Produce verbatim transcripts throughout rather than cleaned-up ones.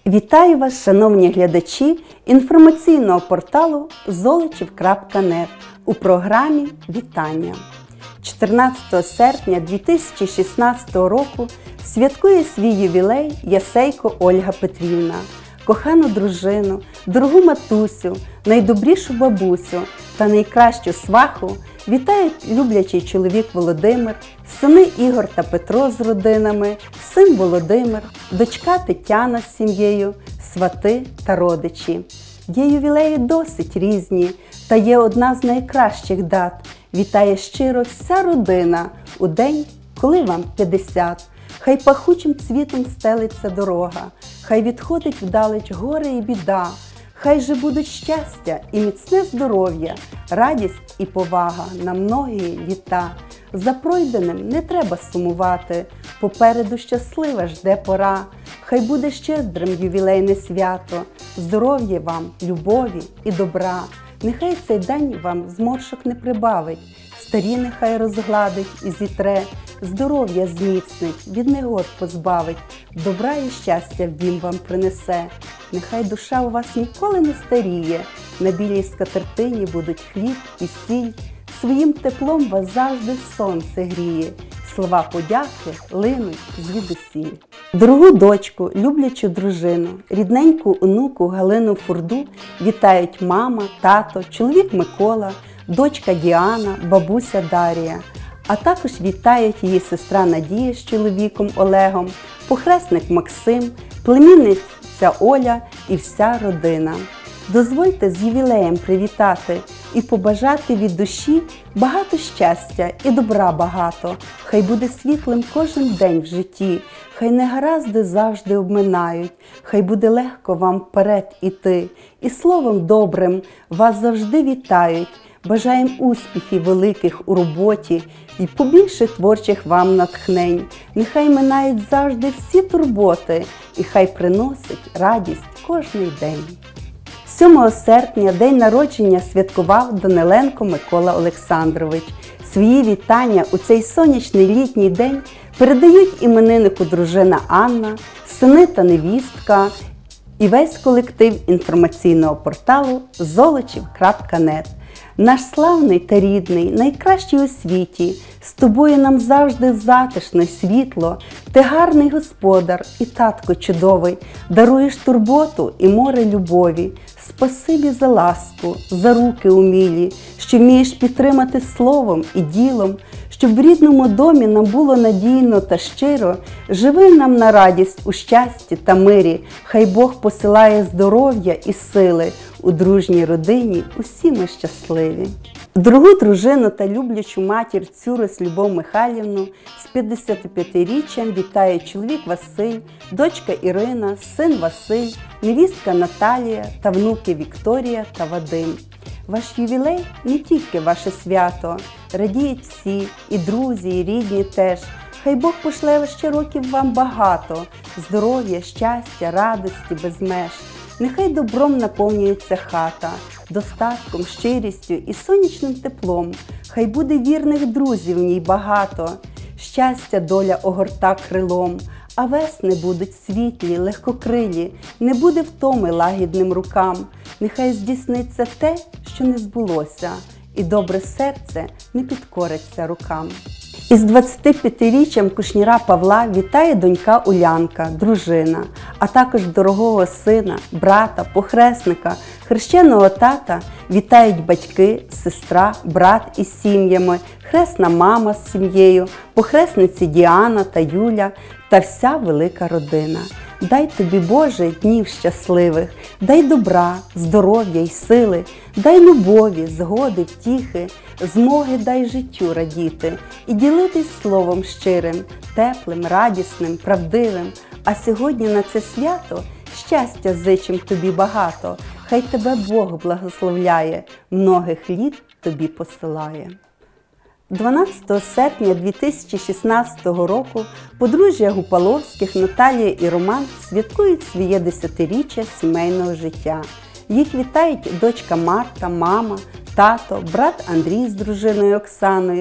Вітаю вас, шановні глядачі інформаційного порталу золочів крапка нет у програмі «Вітання». чотирнадцятого серпня дві тисячі шістнадцятого року святкує свій ювілей Ясейко Ольга Петрівна, кохану дружину, дорогу матусю, найдобрішу бабусю та найкращу сваху вітають люблячий чоловік Володимир, сини Ігор та Петро з родинами, син Володимир, дочка Тетяна з сім'єю, свати та родичі. Є ювілеї досить різні, та є одна з найкращих дат. Вітає щиро вся родина у день, коли вам п'ятдесят. Хай пахучим цвітом стелиться дорога, хай відходить вдалеч горе і біда, хай же будуть щастя і міцне здоров'я, радість і повага на многії літа. За пройденим не треба сумувати, попереду щаслива жде пора. Хай буде щедрим ювілейне свято, здоров'я вам, любові і добра. Нехай цей день вам зморшок не прибавить, старі нехай розгладить і зітре, здоров'я зміцнить, від негод позбавить, добра і щастя в дім вам принесе. Нехай душа у вас ніколи не старіє, на білій скатертині будуть хліб і сіль, своїм теплом вас завжди сонце гріє, слова подяки линуть звідусіль. Дорогу дочку, люблячу дружину, рідненьку онуку Галину Фурду вітають мама, тато, чоловік Микола, дочка Діана, бабуся Дарія. А також вітають її сестра Надія з чоловіком Олегом, похресник Максим, племінниця Оля і вся родина. Дозвольте з ювілеєм привітати і побажати від душі багато щастя і добра багато. Хай буде світлим кожен день в житті, хай негаразди завжди обминають, хай буде легко вам вперед іти, і словом добрим вас завжди вітають. Бажаємо успіхів великих у роботі і побільше творчих вам натхнень. Нехай минають завжди всі турботи і хай приносить радість кожний день. сьомого серпня день народження святкував Даниленко Микола Олександрович. Свої вітання у цей сонячний літній день передають імениннику дружина Анна, сини та невістка і весь колектив інформаційного порталу золочів крапка нет. Наш славний та рідний, найкращий у світі, з тобою нам завжди затишно й світло, ти гарний господар і татко чудовий, даруєш турботу і море любові. Спасибі за ласку, за руки умілі, що вмієш підтримати словом і ділом, щоб в рідному домі нам було надійно та щиро, живи нам на радість у щасті та мирі, хай Бог посилає здоров'я і сили, у дружній родині усі ми щасливі. Дорогу дружину та люблячу матір Цюрис Любов Михайлівну з п'ятдесятип'ятиріччям вітає чоловік Василь, дочка Ірина, син Василь, невістка Наталія та внуки Вікторія та Вадим. Ваш ювілей не тільки ваше свято, радіють всі, і друзі, і рідні теж. Хай Бог пошле ще років вам багато, здоров'я, щастя, радості без меж. Нехай добром наповнюється хата, достатком, щирістю і сонячним теплом. Хай буде вірних друзів в ній багато, щастя доля огорта крилом. А весни будуть світлі, легкокрилі, не буде втоми лагідним рукам. Нехай здійсниться те, що не збулося, і добре серце не підкориться рукам. Із двадцятип'ятиріччям кушніра Павла вітає донька Улянка, дружина, а також дорогого сина, брата, похресника, хрещеного тата вітають батьки, сестра, брат із сім'ями, хресна мама з сім'єю, похресниці Діана та Юля та вся велика родина. Дай тобі, Боже, днів щасливих, дай добра, здоров'я й сили, дай любові, згоди, втіхи, змоги дай життю радіти і ділитись словом щирим, теплим, радісним, правдивим. А сьогодні на це свято щастя зичим тобі багато, хай тебе Бог благословляє, многих літ тобі посилає. дванадцятого серпня дві тисячі шістнадцятого року подружжя Гупаловських Наталія і Роман святкують своє десятиріччя сімейного життя. Їх вітають дочка Марта, мама, тато, брат Андрій з дружиною Оксаною,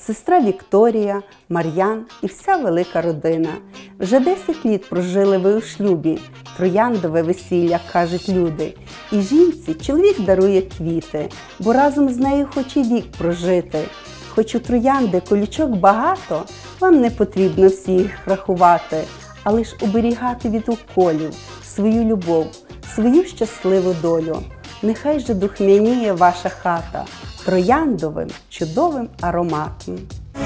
сестра Вікторія, Мар'ян і вся велика родина. Вже десять літ прожили ви у шлюбі, трояндове весілля, кажуть люди. І жінці чоловік дарує квіти, бо разом з нею хоче вік прожити. Хоч у троянди колючок багато, вам не потрібно всі їх рахувати, а лиш оберігати від уколів свою любов, свою щасливу долю. Нехай же духмяніє ваша хата трояндовим чудовим ароматом.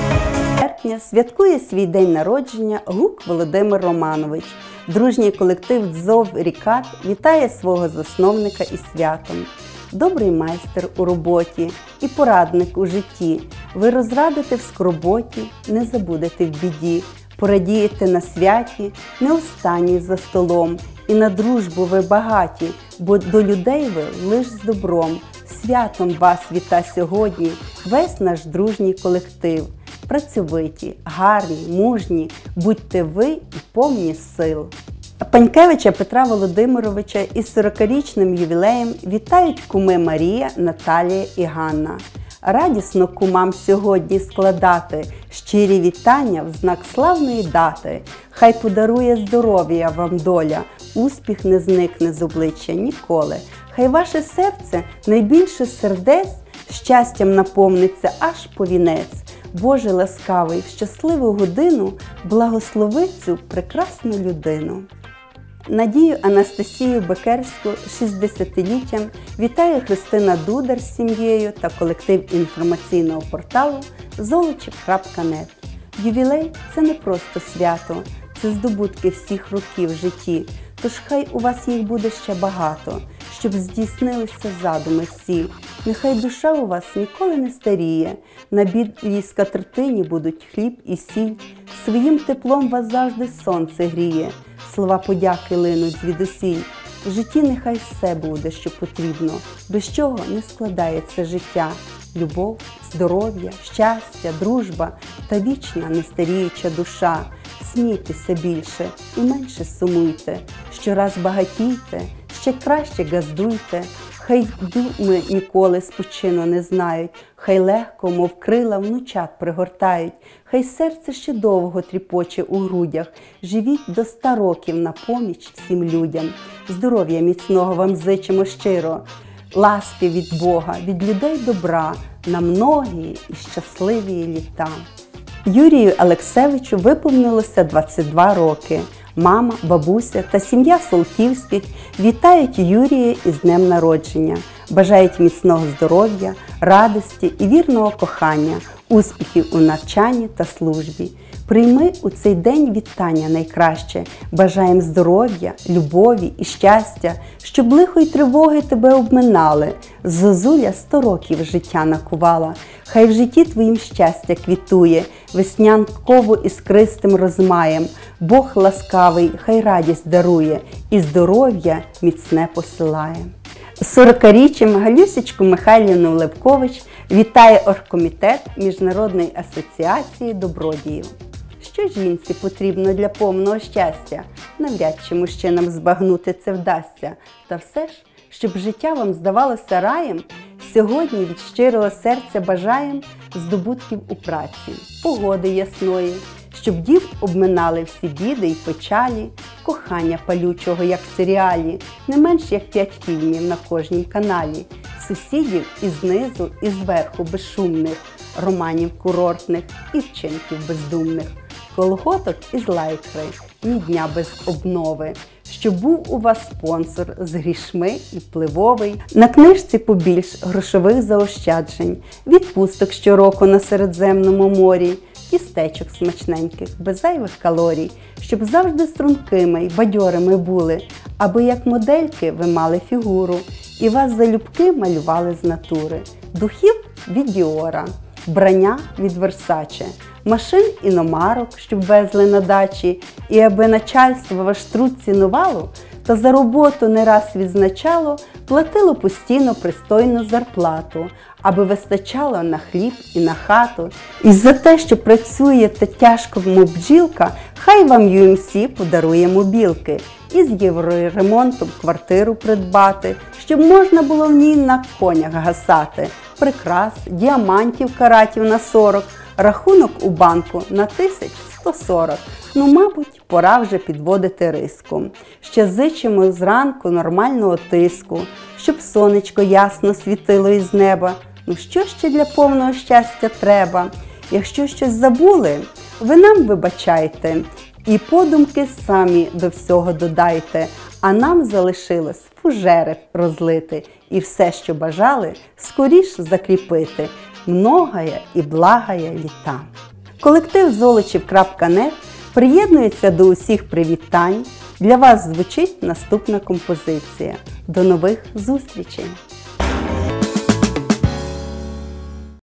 Серпня святкує свій день народження Гук Володимир Романович. Дружній колектив «Дзов Рікат» вітає свого засновника із святом. Добрий майстер у роботі і порадник у житті. Ви розрадите в скорботі, не забудете в біді. Порадієте на святі, не останні за столом. І на дружбу ви багаті, бо до людей ви лиш з добром. Святом вас віта сьогодні весь наш дружній колектив. Працьовиті, гарні, мужні, будьте ви і повні сил. Панькевича Петра Володимировича із сорокарічним ювілеєм вітають куми Марія, Наталія і Ганна. Радісно кумам сьогодні складати щирі вітання в знак славної дати. Хай подарує здоров'я вам доля, успіх не зникне з обличчя ніколи. Хай ваше серце найбільше сердець щастям наповниться аж по вінець. Боже ласкавий, в щасливу годину благослови цю прекрасну людину. Надію Анастасію Бекерську з шістдесятиліттям вітає Христина Дудар з сім'єю та колектив інформаційного порталу золочів крапка нет. Ювілей – це не просто свято, це здобутки всіх років в житті, тож хай у вас їх буде ще багато, щоб здійснилися задуми всі. Нехай душа у вас ніколи не старіє, на білій скатертині будуть хліб і сіль, своїм теплом вас завжди сонце гріє, слова подяки линуть звідусіль. В житті нехай все буде, що потрібно, без чого не складається життя. Любов, здоров'я, щастя, дружба та вічна нестаріюча душа. Смійтеся більше і менше сумуйте, щораз багатійте, ще краще газдуйте. Хай думи ніколи спочину не знають, хай легко, мов крила, внучат пригортають, хай серце ще довго тріпоче у грудях, живіть до ста років на поміч всім людям. Здоров'я міцного вам зичимо щиро, ласки від Бога, від людей добра, на многії і щасливі літа. Юрію Алексевичу виповнилося двадцять два роки. Мама, бабуся та сім'я Солтівських вітають Юрія із днем народження, бажають міцного здоров'я, радості і вірного кохання, успіхів у навчанні та службі. Прийми у цей день вітання найкраще, бажаєм здоров'я, любові і щастя, щоб лихо й тривоги тебе обминали. Зозуля сто років життя накувала, хай в житті твоїм щастя квітує, веснянково іскристим розмаєм. Бог ласкавий, хай радість дарує і здоров'я міцне посилає. З сорокаріччям Галюсечку Михайлівну Левкович вітає оргкомітет Міжнародної асоціації добродіїв. Що жінці потрібно для повного щастя? Навряд чи мужчинам збагнути це вдасться. Та все ж, щоб життя вам здавалося раєм, сьогодні від щирого серця бажаєм здобутків у праці, погоди ясної, щоб дів обминали всі біди й печалі, кохання палючого, як в серіалі, не менш як п'ять фільмів на кожнім каналі, сусідів і знизу, і зверху безшумних, романів курортних і вчинків бездумних, колготок із лайкри, ні дня без обнови, щоб був у вас спонсор з грішми і впливовий, на книжці побільш грошових заощаджень, відпусток щороку на Середземному морі, тістечок смачненьких, без зайвих калорій, щоб завжди стрункими й бадьорими були, аби як модельки ви мали фігуру, і вас залюбки малювали з натури. Духів від Діора, вбрання від Версаче, машин іномарок, щоб везли на дачі, і аби начальство ваш труд цінувало, та за роботу не раз відзначало, платило постійно пристойну зарплату, аби вистачало на хліб і на хату. І за те, що працюєте тяжко, мов бджілка, хай вам ю ем сі подарує мобілки. І з євроремонтом квартиру придбати, щоб можна було в ній на конях гасати. Прикрас, діамантів каратів на сорок, Рахунок у банку на тисяч сто сорок. Ну, мабуть, пора вже підводити риску. Ще зичимо зранку нормального тиску, щоб сонечко ясно світило із неба. Ну, що ще для повного щастя треба? Якщо щось забули, ви нам вибачайте. І подумки самі до всього додайте. А нам залишилось фужери розлити. І все, що бажали, скоріш закріпити. Многая і благая літа. Колектив золочів крапка нет приєднується до усіх привітань. Для вас звучить наступна композиція. До нових зустрічей!